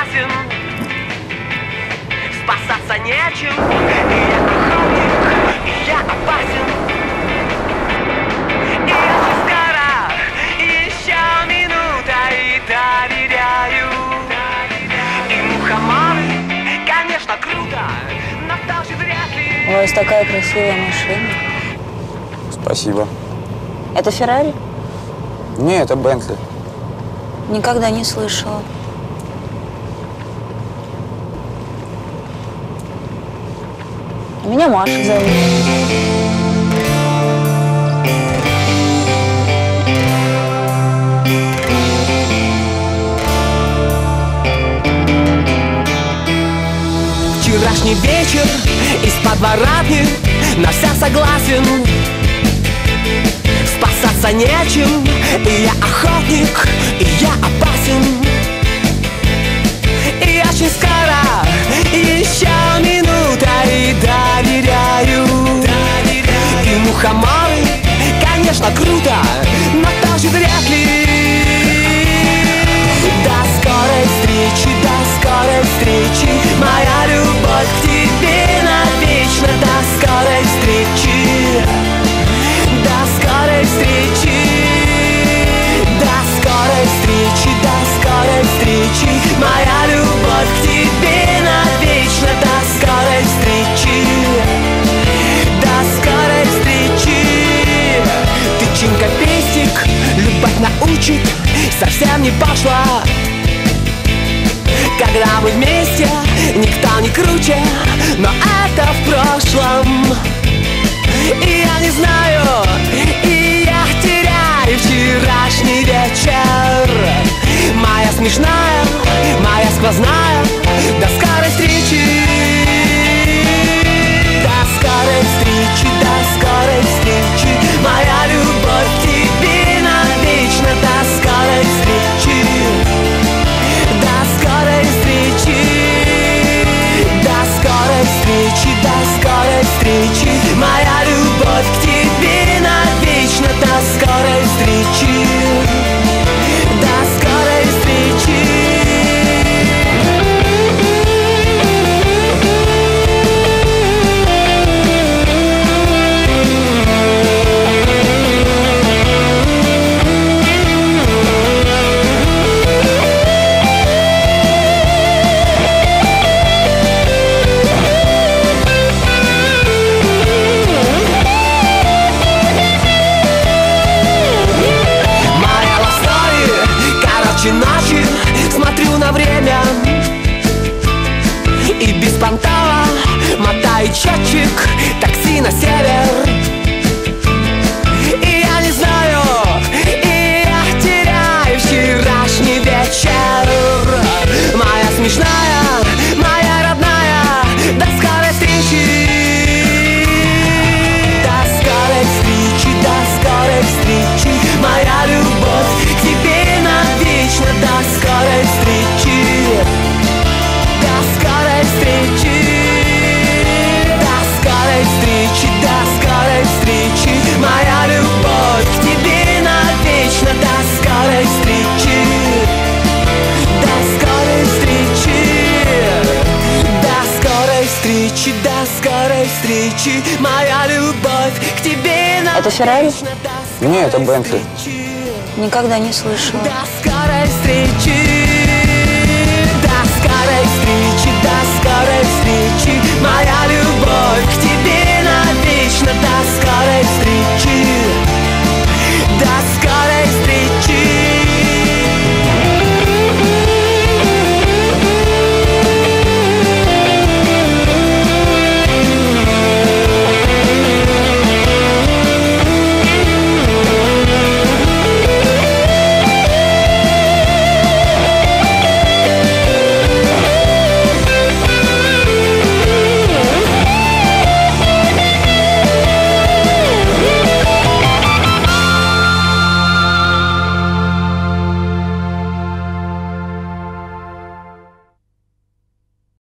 согласен. Спасаться нечем, и я охотник, и я опасен. И очень скоро, еще минута, и доверяю. И мухоморы, конечно, круто, но тоже вряд ли. У вас такая красивая машина. Спасибо. Это Феррари? Не, это Бентли. Никогда не слышала. Меня Маша зовут. Вчерашний вечер из подворотни на вся согласен. Спасаться нечем, и я охотник, и я опасен. И очень скоро, еще минута, и доверяю. И мухоморы, конечно, круто, но тоже вряд ли. До скорой встречи, моя любовь к тебе навечно. До скорой встречи, до скорой встречи, до скорой встречи, до скорой встречи, моя любовь к тебе навечно. До скорой встречи, до скорой встречи. Тычинка пестик, любовь научит, совсем не пошла. Когда мы вместе, никто не круче, но это в прошлом. И я не знаю, и я теряю вчерашний вечер. Моя смешная, моя сквозная, до скорой встречи. До скорой встречи, до скорой встречи, моя любовь к тебе навечно. До скорой встречи, до скорой встречи, до скорой встречи, до скорой встречи, моя любовь к тебе навечно. До скорой встречи, до скорой встречи. Ночи смотрю на время и беспонтово мотаю счетчик такси на север. И я не знаю, и я теряю вчерашний вечер. Моя смешная, моя родная, до скорой встречи. До скорой встречи, до скорой встречи, моя любовь к тебе навечно. До скорой встречи, до скорой встречи, до скорой встречи, до скорой встречи, моя любовь к тебе навечно. До скорой встречи, до скорой встречи, до скорой встречи, до скорой встречи, моя любовь к тебе навечно. Это Феррари? Не, это Бентли. Никогда не слышала. До скорой встречи.